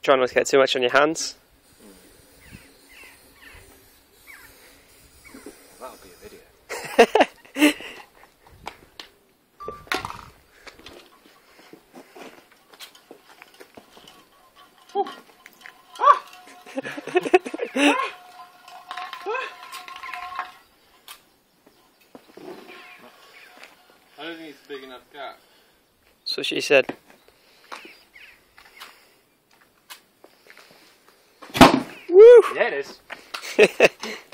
Try not to get too much on your hands. That'll be a video. I don't think it's a big enough gap. So she said. Woo! Yeah, it is.